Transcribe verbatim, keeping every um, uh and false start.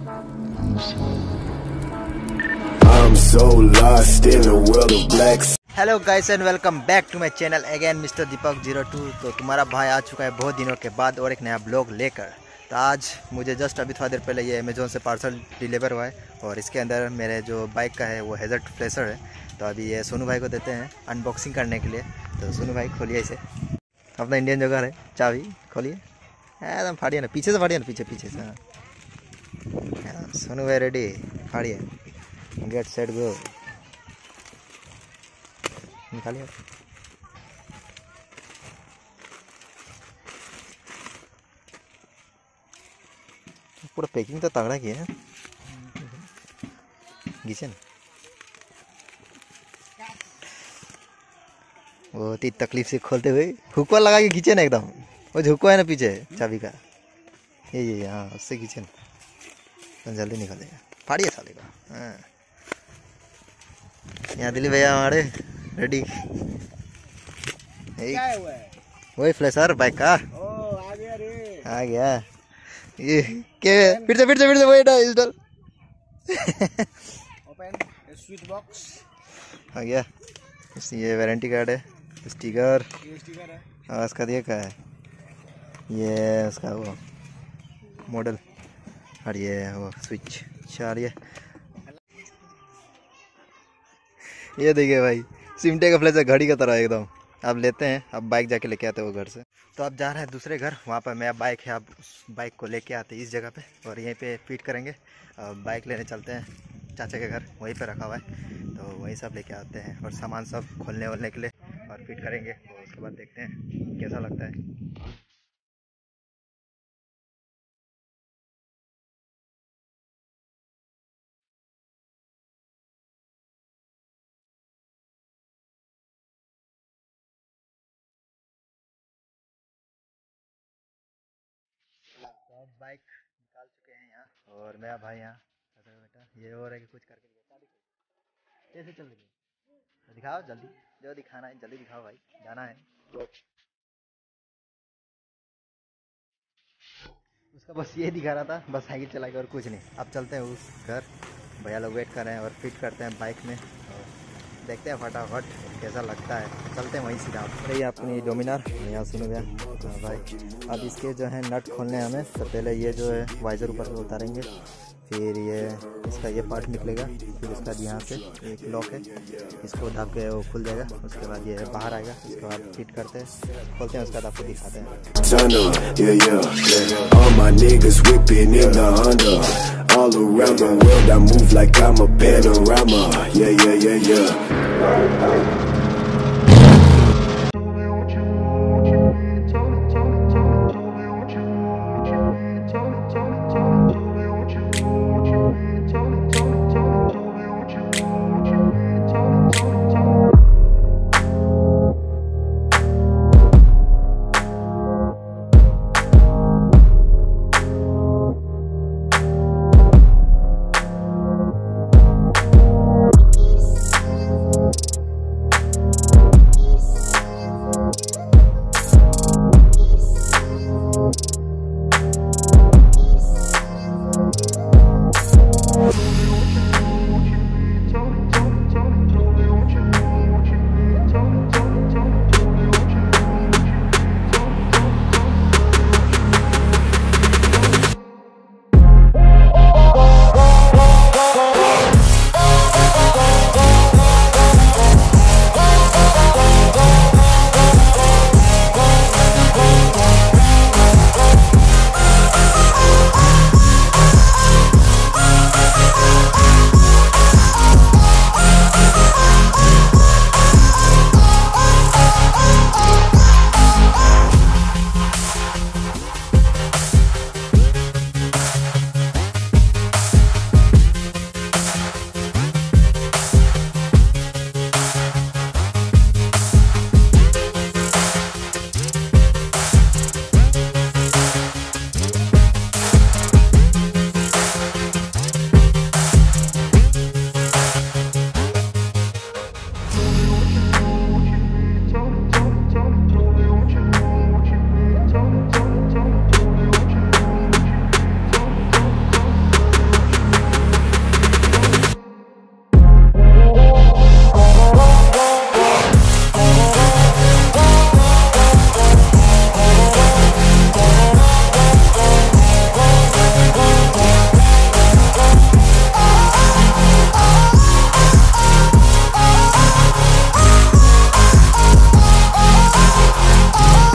I'm so lost in a world of blacks. Hello guys and welcome back to my channel again mister Deepak zero two. तो तुम्हारा भाई आ चुका है बहुत दिनों के बाद और एक नया ब्लॉग लेकर। तो आज मुझे जस्ट अभी थोड़ा देर पहले ये अमेज़ोन से पार्सल डिलीवर हुआ है और इसके अंदर मेरे जो बाइक का है वो हेजर्ट फ्लेशर है। तो अभी ये सोनू भाई को देते हैं अनबॉक्सिंग करने के लिए। तो सोनू भाई खोलिए इसे, अपना इंडियन जगह है, चाबी खोलिए एकदम फाड़िए ना, पीछे से फाड़िए ना, पीछे पीछे से। हाँ सोनू भाई रेडी, फाड़िए, गेट सेट गो, निकालिए। पूरा पैकिंग तो तगड़ा किया है, घिसे ना, बहुत ही तकलीफ से खोलते हुए हुक्का लगा के खींचे ना एकदम। वो जो हुक्का है ना पीछे चाबी का, ये ये हाँ उससे खींचे ना तो जल्दी निकलेगा। फाड़िए साले का। हाँ यहाँ दिल्ली भैया हमारे रेडी, वही फ्लैशर बाइक का। ओ, आ गया रे, आ गया ये के फिर से फिर से फिर से वही डाल डाल ओपन स्विच बॉक्स आ गया। ये वारंटी कार्ड है, स्टिकर, ये स्टिकर है और उसका दिया क्या है, ये उसका वो मॉडल और ये वो स्विच चार। ये ये देखिए भाई सिमटे का फ्लैशर घड़ी का तरह एकदम। अब लेते हैं, अब बाइक जाके लेके आते हैं वो घर से। तो अब जा रहे हैं दूसरे घर, वहाँ पर मेरा बाइक है। अब उस बाइक को लेके आते हैं इस जगह पे और यहीं पे फिट करेंगे। अब बाइक लेने चलते हैं चाचा के घर, वहीं पे रखा हुआ है। तो वहीं सब लेके आते हैं और सामान सब खोलने वोलने के लिए और फिट करेंगे। और उसके बाद देखते हैं कैसा लगता है। तो अब बाइक निकाल चुके हैं यहाँ और मेरा भाई यहाँ बेटा ये हो रहा है कि कुछ करके कैसे चल रही है, तो दिखाओ जल्दी, जो दिखाना है जल्दी दिखाओ भाई, जाना है। उसका बस ये दिखा रहा था, बस साइकिल चला के और कुछ नहीं। अब चलते हैं उस घर, भैया लोग वेट कर रहे हैं और फिट करते हैं बाइक में और देखते हैं फटाफट कैसा लगता है। चलते हैं वहीं सीधा। रही अपनी डोमिनार यहाँ सुनो भैया। हाँ भाई अब इसके जो है नट खोलने हमें, तो पहले ये जो है वाइजर ऊपर से उतारेंगे, फिर ये इसका ये पार्ट निकलेगा, फिर उसका यहाँ से एक लॉक है, इसको दब के वो खुल जाएगा। उसके बाद ये बाहर आएगा, उसके बाद फिट करते हैं, खोलते हैं, उसके बाद आपको दिखाते हैं। All around the world I move like I'm a panorama. Yeah, yeah, yeah, yeah.